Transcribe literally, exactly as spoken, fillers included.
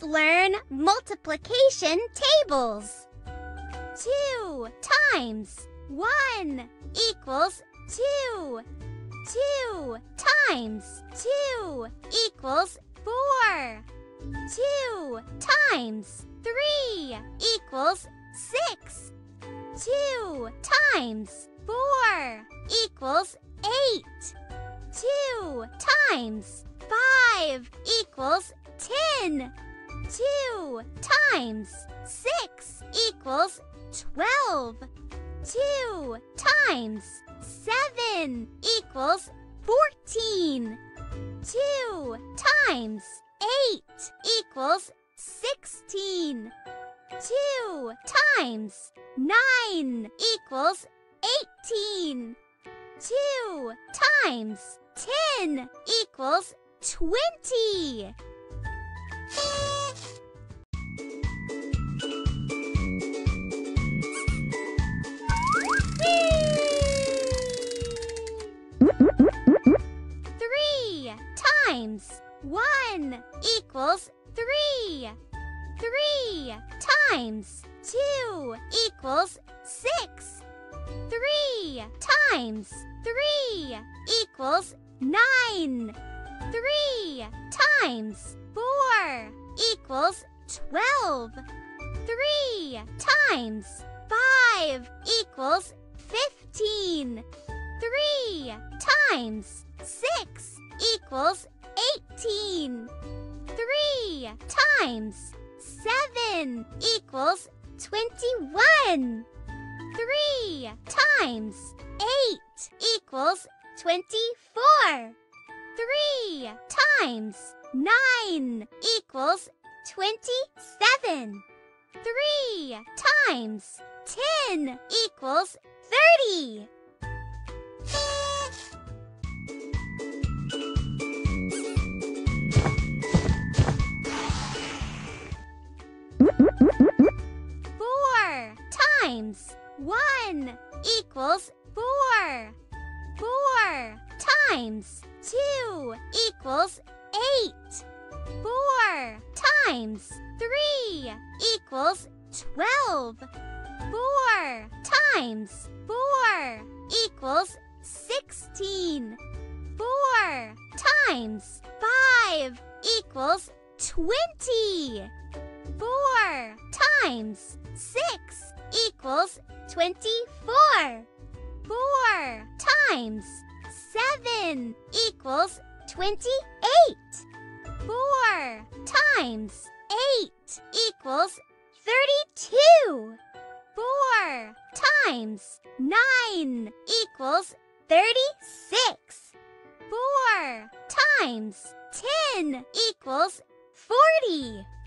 learn multiplication tables. Two times one equals two. Two times two equals four. Two times three equals six. Two times four equals eight. Two times five equals ten. Two times six equals twelve. Two times seven equals fourteen. Two times eight equals sixteen. Two times nine equals eighteen. Two times ten equals twenty. Three times one equals three. Three times two equals six. Three times three equals nine. Three times four equals twelve. Three times five equals fifteen. Three times six equals eighteen. Three times seven equals twenty-one. Three times eight equals twenty-four. Three times nine equals twenty-seven. Three times ten equals thirty. Four times one equals four. Four times two equals eight. Four times three equals twelve. Four times four equals sixteen. Four times five equals twenty. Four times six equals twenty-four. Four times seven equals twenty-eight. Four times eight equals thirty-two. Four times nine equals thirty-six. Four times ten equals forty.